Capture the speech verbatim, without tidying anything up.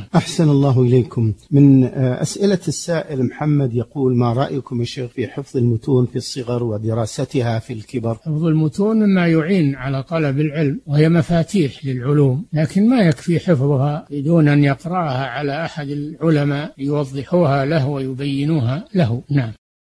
أحسن الله إليكم. من أسئلة السائل محمد يقول: ما رأيكم يا شيخ في حفظ المتون في الصغر ودراستها في الكبر؟ حفظ المتون مما يعين على طلب العلم، وهي مفاتيح للعلوم، لكن ما يكفي حفظها بدون أن يقرأها على أحد العلماء يوضحوها له ويبينوها له. نعم.